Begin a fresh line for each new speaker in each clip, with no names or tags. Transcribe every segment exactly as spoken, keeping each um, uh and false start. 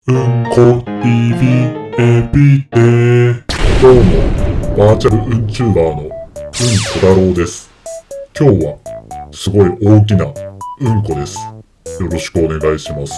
うんこ ティーブイ エビデどうも、バーチャルうんチューバーのうんこ太郎です。今日は、すごい大きなうんこです。よろしくお願いします。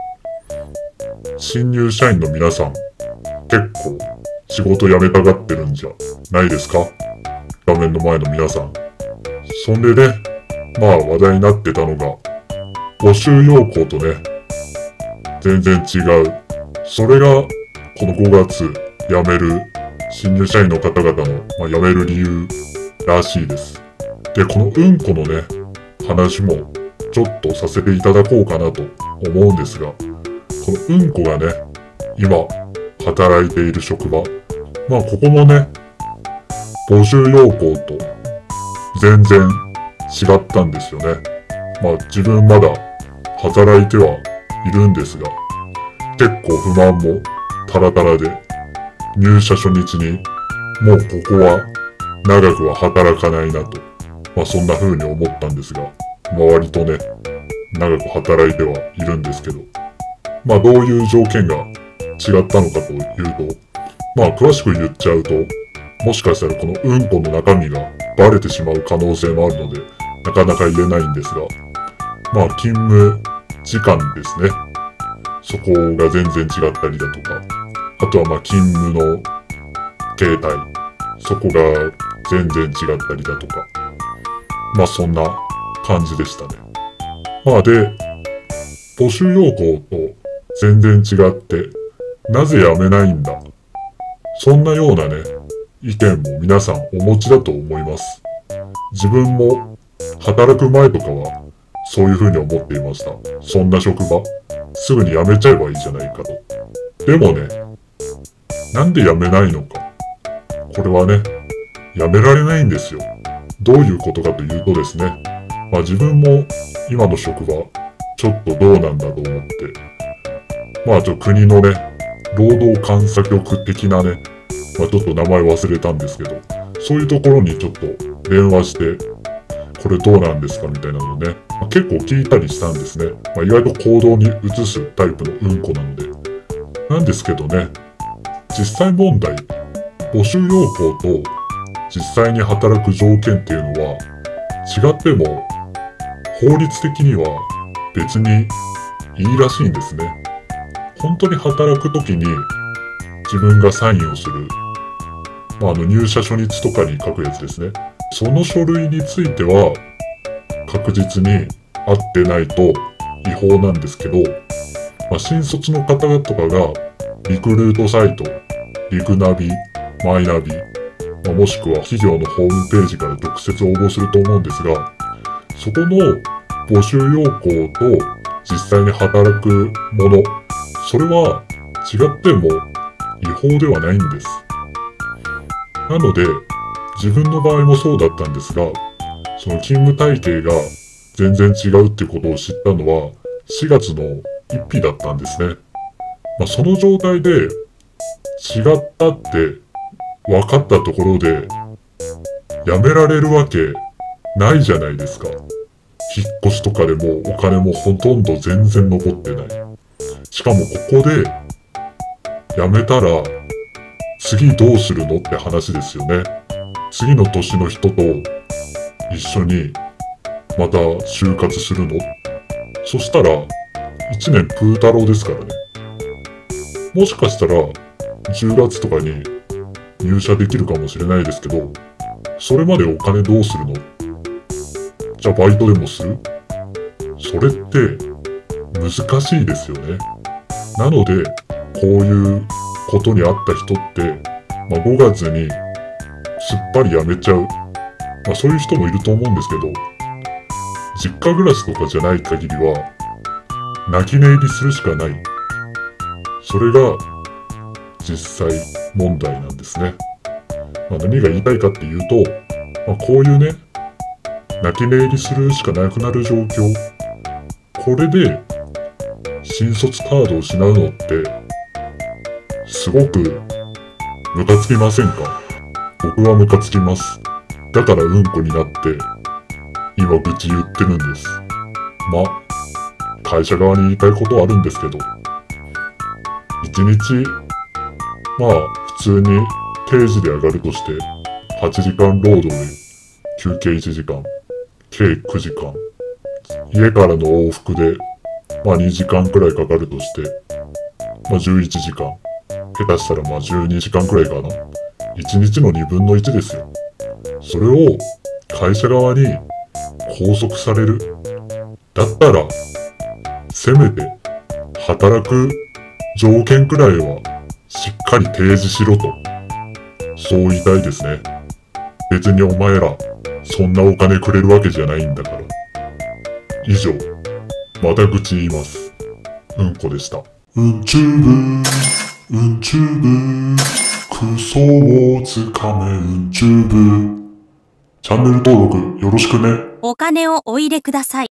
新入社員の皆さん、結構仕事辞めたがってるんじゃないですか？画面の前の皆さん。そんでね、まあ話題になってたのが、募集要項とね、全然違う。それが、このごがつ、辞める、新入社員の方々の、まあ、辞める理由らしいです。で、このうんこのね、話も、ちょっとさせていただこうかなと思うんですが、このうんこがね、今、働いている職場。まあ、ここもね、募集要項と、全然違ったんですよね。まあ、自分まだ、働いてはいるんですが、結構不満もタラタラで、入社初日にもうここは長くは働かないなと、まあそんな風に思ったんですが、まあ割とね、長く働いてはいるんですけど、まあどういう条件が違ったのかというと、まあ詳しく言っちゃうと、もしかしたらこのうんこの中身がバレてしまう可能性もあるので、なかなか言えないんですが、まあ勤務時間ですね。そこが全然違ったりだとか、あとはまあ勤務の形態、そこが全然違ったりだとか、まあそんな感じでしたね。まあで、募集要項と全然違って、なぜ辞めないんだ。そんなようなね、意見も皆さんお持ちだと思います。自分も働く前とかはそういう風に思っていました。そんな職場、すぐに辞めちゃえばいいじゃないかと。でもね、なんで辞めないのか。これはね、辞められないんですよ。どういうことかというとですね、まあ自分も今の職場、ちょっとどうなんだと思って、まあちょっと国のね、労働監査局的なね、まあちょっと名前忘れたんですけど、そういうところにちょっと電話して、これどうなんですかみたいなのをね、まあ、結構聞いたりしたんですね。まあ、意外と行動に移すタイプのうんこなので。なんですけどね、実際問題、募集要項と実際に働く条件っていうのは違っても法律的には別にいいらしいんですね。本当に働くときに自分がサインをする、まあ、あの入社初日とかに書くやつですね。その書類については確実に合ってないと違法なんですけど、まあ、新卒の方々とかがリクルートサイト、リクナビ、マイナビ、まあ、もしくは企業のホームページから直接応募すると思うんですが、そこの募集要項と実際に働くもの、それは違っても違法ではないんです。なので、自分の場合もそうだったんですが、その勤務体系が全然違うってことを知ったのはしがつのついたちだったんですね。まあ、その状態で違ったって分かったところで辞められるわけないじゃないですか。引っ越しとかでもお金もほとんど全然残ってない。しかもここで辞めたら次どうするのって話ですよね。次の年の人と一緒にまた就活するの？そしたらいちねんプー太郎ですからね。もしかしたらじゅうがつとかに入社できるかもしれないですけど、それまでお金どうするの？じゃあバイトでもする？それって難しいですよね。なのでこういうことにあった人って、まあ、ごがつにすっぱり辞めちゃう。まあそういう人もいると思うんですけど、実家暮らしとかじゃない限りは、泣き寝入りするしかない。それが実際問題なんですね。まあ何が言いたいかっていうと、まあこういうね、泣き寝入りするしかなくなる状況。これで、新卒カードを失うのって、すごくムカつきませんか？僕はムカつきます。だからうんこになって、今愚痴言ってるんです。まあ、会社側に言いたいことはあるんですけど、 ちにち、まあ、普通に定時で上がるとして、はちじかん労働で、休憩いちじかん、計くじかん。家からの往復で、まあにじかんくらいかかるとして、まあじゅういちじかん。下手したらまあじゅうにじかんくらいかな。いちにちのにぶんのいちですよ。それを会社側に拘束される。だったら、せめて働く条件くらいはしっかり提示しろと。そう言いたいですね。別にお前ら、そんなお金くれるわけじゃないんだから。以上、また愚痴言います。うんこでした。うんちゅうぶ、うんちゅうぶ、クソをつかめうんちゅうぶ。チャンネル登録よろしくね。
お金をお入れください。